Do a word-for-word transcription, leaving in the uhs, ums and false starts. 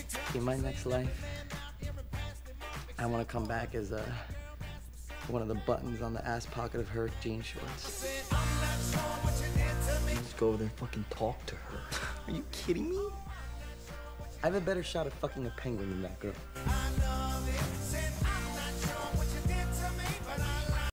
In my next life, I want to come back as a, one of the buttons on the ass pocket of her jean shorts. Just go over there and fucking talk to her. Are you kidding me? I have a better shot at fucking a penguin than that girl.